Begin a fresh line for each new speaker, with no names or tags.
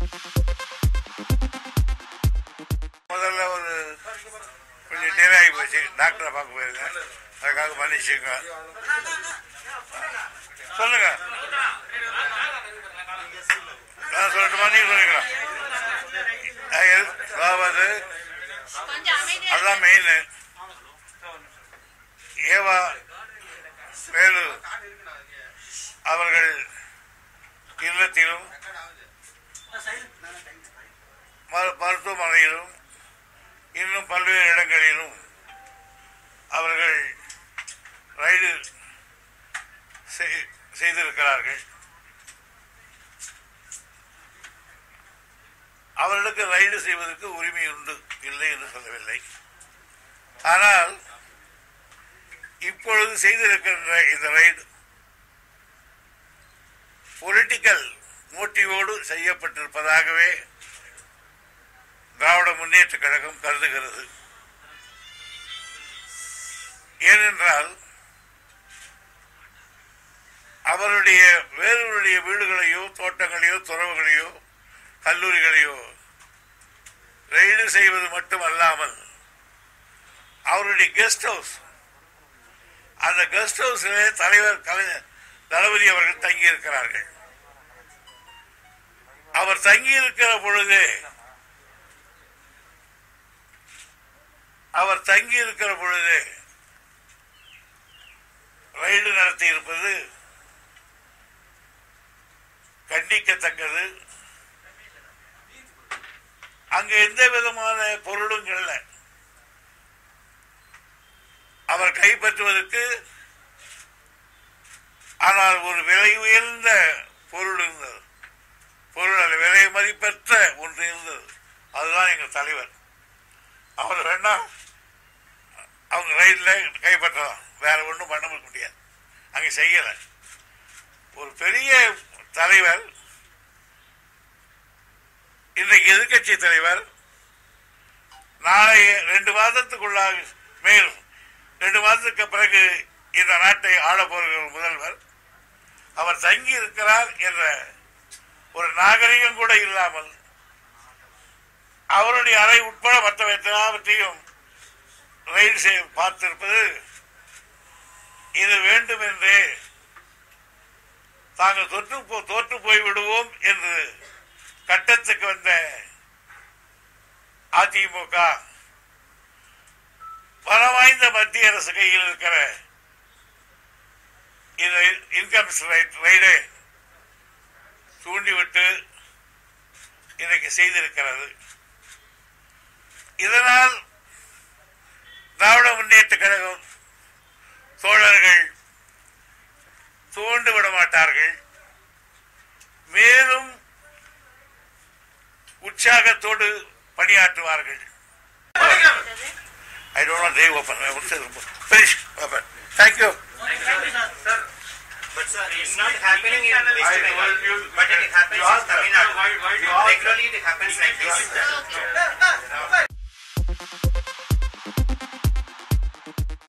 முதல்ல கொஞ்சம் டிலே ஆகி போச்சு, டாக்டரை பார்க்க போயிருக்கேன், அதுக்காக மன்னிச்சுங்க. சொல்லுங்க, நான் சொல்லட்டுமா, நீங்க சொல்லுங்களா? அதாவது அதுதான் மெயின். ஏவா வேலு அவர்கள் இல்லத்திலும் மருத்துவமனையிலும் இன்னும் பல்வேறு இடங்களிலும் அவர்கள் ரைடு செய்திருக்கிறார்கள். அவர்களுக்கு ரைடு செய்வதற்கு உரிமை உண்டு, இல்லை என்று சொல்லவில்லை. ஆனால் இப்பொழுது செய்திருக்கின்ற இந்த ரைடு பொலிட்டிக்கல் மோட்டிவோடு செய்யப்பட்டிருப்பதாகவே திராவிட முன்னேற்ற கழகம் கருதுகிறது. ஏனென்றால் அவருடைய வேறுடைய வீடுகளையோ தோட்டங்களையோ துறவுகளையோ கல்லூரிகளையோ ரைடு செய்வது மட்டுமல்லாமல் அவருடைய கெஸ்ட் ஹவுஸ், அந்த கெஸ்ட் ஹவுஸிலே தலைவர் தளபதி அவர்கள் தங்கியிருக்கிறார்கள். அவர் தங்கியிருக்கிற பொழுது ரைடு நடத்தி இருப்பது கண்டிக்கத்தக்கது. அங்கு எந்த விதமான பொருளும் இல்லை. அவர் கைப்பற்றுவதற்கு ஆனால் ஒரு விலை உயர்ந்த பொருள் இருந்தது. பொருள் அல்ல, விலை மதிப்பற்ற ஒன்று இருந்தது. அதுதான் எங்கள் தலைவர். அவர் வேணா அவங்க ரைடில் கைப்பற்றலாம், வேற ஒன்றும் பண்ண முடியாது. அங்கே செய்யல. ஒரு பெரிய தலைவர், இன்றைக்கு எதிர்கட்சி தலைவர், நாளை 2 மாதத்துக்குள்ளாக மேலும் 2 மாதத்துக்கு பிறகு இந்த நாட்டை ஆள போகிற முதல்வர், அவர் தங்கி இருக்கிறார் என்ற ஒரு நாகரிகம் கூட இல்லாமல் அவருடைய அறை உட்பட மற்ற எல்லாவற்றையும் ரைடு செய்ய பார்த்திருப்பது, இது வேண்டும் என்றே தாங்கள் தோற்று போய்விடுவோம் என்று கட்டத்துக்கு வந்த அதிமுக பணம் வாய்ந்த மத்திய அரசு கையில் இருக்கிற இந்த இன்கம் ரைடை தூண்டிவிட்டு இன்றைக்கு செய்திருக்கிறது. இதனால் திராவிட முன்னேற்ற கழகம் தோழர்கள் தூண்டு விட மாட்டார்கள், மேலும் உற்சாகத்தோடு பணியாற்றுவார்கள். I don't want to open. I will say finish. Thank you.
But sir, it's not happening in West Bengal, but it happens in Tamil Nadu. Regularly it happens like this.